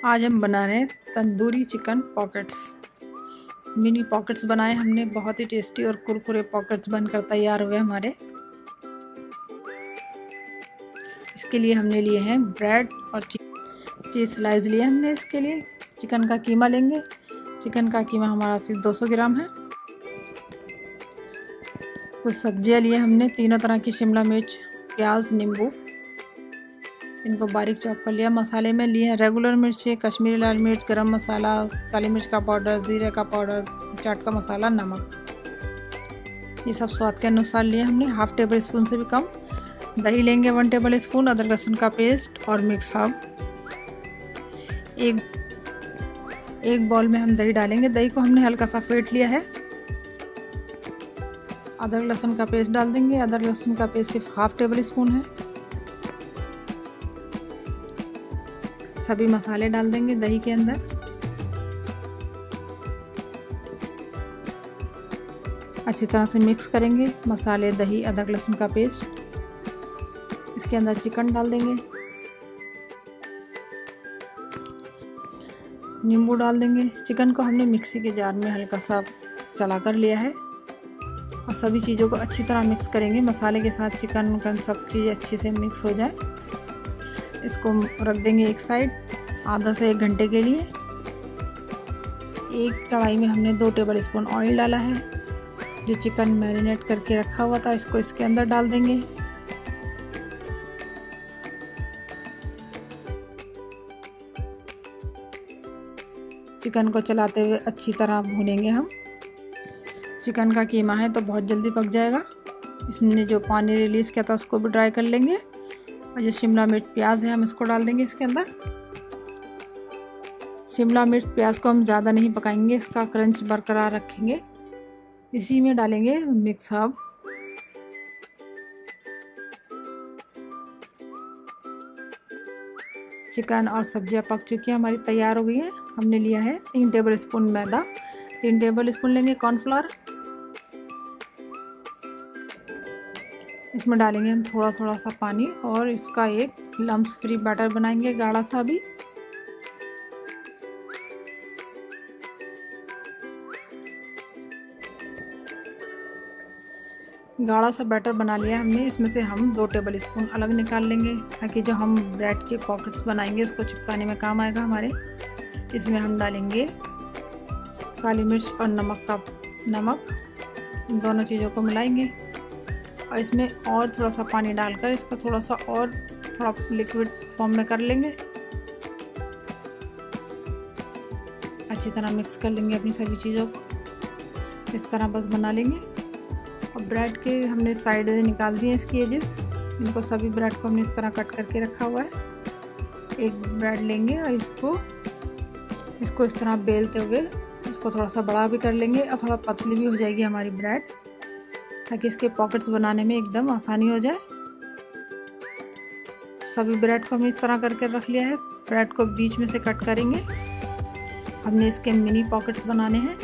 आज हम बना रहे हैं tandoori chicken pockets. Mini pockets बनाए हमने, बहुत ही टेस्टी और कुरकुरे पॉकेट्स बनकर तैयार हुए हमारे। इसके लिए हमने लिए हैं ब्रेड और चीज़ स्लाइस लिए हमने। इसके लिए चिकन का कीमा लेंगे। चिकन का कीमा हमारा सिर्फ 200 ग्राम है। कुछ सब्जियां लिए हमने, तीनों तरह की शिमला मिर्च, प्याज, नींबू, इनको बारीक चॉप कर लिया। मसाले में लिए हैं रेगुलर मिर्ची, कश्मीरी लाल मिर्च, गरम मसाला, काली मिर्च का पाउडर, जीरे का पाउडर, चाट का मसाला, नमक, ये सब स्वाद के अनुसार लिए हमने। हाफ टेबल स्पून से भी कम। दही लेंगे 1 टेबल स्पून, अदरक लहसुन का पेस्ट और मिक्स हर्ब। एक बाउल में हम दही डालेंगे। दही को हमने हल्का सा फेंट लिया है। अदरक लहसुन का पेस्ट डाल देंगे। अदरक लहसुन का पेस्ट सिर्फ हाफ टेबल स्पून है। सभी मसाले डाल देंगे दही के अंदर। अच्छी तरह से मिक्स करेंगे मसाले, दही, अदरक लहसुन का पेस्ट। इसके अंदर चिकन डाल देंगे, नींबू डाल देंगे। चिकन को हमने मिक्सी के जार में हल्का सा चला कर लिया है और सभी चीज़ों को अच्छी तरह मिक्स करेंगे। मसाले के साथ चिकन का सब चीज़ अच्छे से मिक्स हो जाए। इसको रख देंगे एक साइड आधा से 1 घंटे के लिए। एक कढ़ाई में हमने 2 टेबल स्पून ऑयल डाला है। जो चिकन मैरिनेट करके रखा हुआ था इसको इसके अंदर डाल देंगे। चिकन को चलाते हुए अच्छी तरह भूनेंगे हम। चिकन का कीमा है तो बहुत जल्दी पक जाएगा। इसमें जो पानी रिलीज़ किया था उसको भी ड्राई कर लेंगे। और जो शिमला मिर्च, प्याज है हम इसको डाल देंगे इसके अंदर। शिमला मिर्च, प्याज को हम ज़्यादा नहीं पकाएंगे, इसका क्रंच बरकरार रखेंगे। इसी में डालेंगे मिक्स हर्ब। चिकन और सब्जियां पक चुकी हैं हमारी, तैयार हो गई हैं। हमने लिया है 3 टेबल स्पून मैदा, 3 टेबल स्पून लेंगे कॉर्नफ्लोर। इसमें डालेंगे हम थोड़ा थोड़ा सा पानी और इसका एक लम्स फ्री बैटर बनाएंगे, गाढ़ा सा भी। गाढ़ा सा बैटर बना लिया हमने। इसमें से हम 2 टेबल स्पून अलग निकाल लेंगे ताकि जो हम ब्रेड के पॉकेट्स बनाएंगे उसको चिपकाने में काम आएगा हमारे। इसमें हम डालेंगे काली मिर्च और नमक, इन दोनों चीज़ों को मिलाएंगे और इसमें और थोड़ा सा पानी डालकर इसको थोड़ा लिक्विड फॉर्म में कर लेंगे। अच्छी तरह मिक्स कर लेंगे अपनी सभी चीज़ों को। इस तरह बस बना लेंगे। और ब्रेड के हमने साइड से निकाल दिए इसकी एजेस। इनको सभी ब्रेड को हमने इस तरह कट करके रखा हुआ है। एक ब्रेड लेंगे और इसको इस तरह बेलते हुए इसको थोड़ा सा बड़ा भी कर लेंगे और थोड़ा पतली भी हो जाएगी हमारी ब्रेड, ताकि इसके पॉकेट्स बनाने में एकदम आसानी हो जाए। सभी ब्रेड को हमने इस तरह करके रख लिया है। ब्रेड को बीच में से कट करेंगे। हमने इसके मिनी पॉकेट्स बनाने हैं।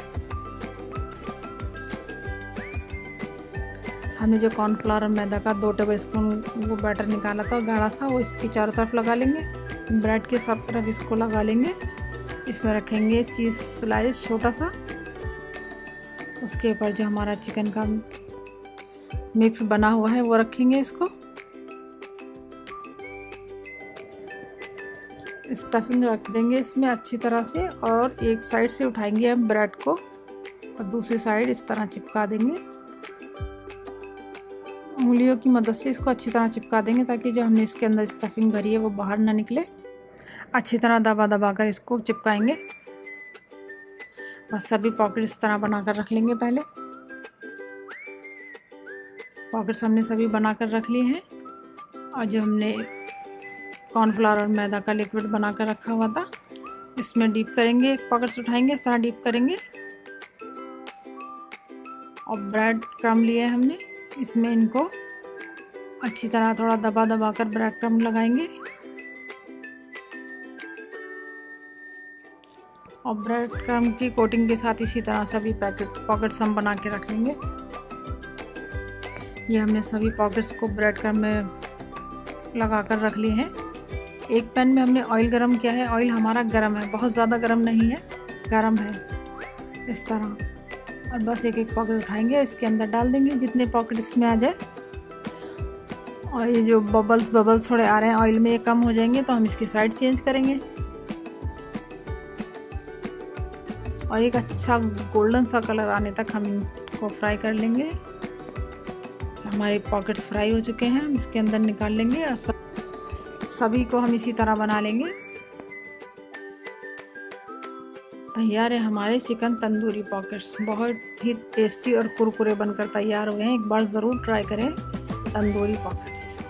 हमने जो कॉर्नफ्लोर और मैदा का 2 टेबल स्पून वो बैटर निकाला था गाढ़ा सा, वो इसकी चारों तरफ लगा लेंगे। ब्रेड के सब तरफ इसको लगा लेंगे। इसमें रखेंगे चीज़ स्लाइस छोटा सा। उसके ऊपर जो हमारा चिकन का मिक्स बना हुआ है वो रखेंगे इसको। स्टफिंग रख देंगे इसमें अच्छी तरह से और एक साइड से उठाएंगे हम ब्रेड को और दूसरी साइड इस तरह चिपका देंगे। उंगलियों की मदद से इसको अच्छी तरह चिपका देंगे ताकि जो हमने इसके अंदर स्टफिंग भरी है वो बाहर ना निकले। अच्छी तरह दबा कर इसको चिपकाएंगे। बस सभी पॉकेट इस तरह बनाकर रख लेंगे। पहले पॉकेट्स हमने सभी बनाकर रख लिए हैं और जो हमने कॉर्नफ्लोर और मैदा का लिक्विड बनाकर रखा हुआ था इसमें डीप करेंगे। एक पॉकेट्स उठाएंगे, इस तरह डीप करेंगे और ब्रेड क्रम्ब लिए हमने, इसमें इनको अच्छी तरह थोड़ा दबा कर ब्रेड क्रम्ब लगाएंगे और ब्रेड क्रम्ब की कोटिंग के साथ इसी तरह सभी पॉकेट्स हम बना के रख लेंगे। ये हमने सभी पॉकेट्स को ब्रेड क्रम्ब में लगा कर रख लिए हैं। एक पैन में हमने ऑयल गरम किया है। ऑयल हमारा गरम है, बहुत ज़्यादा गरम नहीं है, गरम है इस तरह। और बस एक एक पॉकेट उठाएंगे, इसके अंदर डाल देंगे जितने पॉकेट इसमें आ जाए। और ये जो बबल्स थोड़े आ रहे हैं ऑयल में, ये कम हो जाएंगे तो हम इसकी साइड चेंज करेंगे। और एक अच्छा गोल्डन सा कलर आने तक हम इनको फ्राई कर लेंगे। हमारे पॉकेट्स फ्राई हो चुके हैं, हम इसके अंदर निकाल लेंगे और सभी को हम इसी तरह बना लेंगे। तैयार है हमारे चिकन तंदूरी पॉकेट्स। बहुत ही टेस्टी और कुरकुरे बनकर तैयार हुए हैं। एक बार ज़रूर ट्राई करें तंदूरी पॉकेट्स।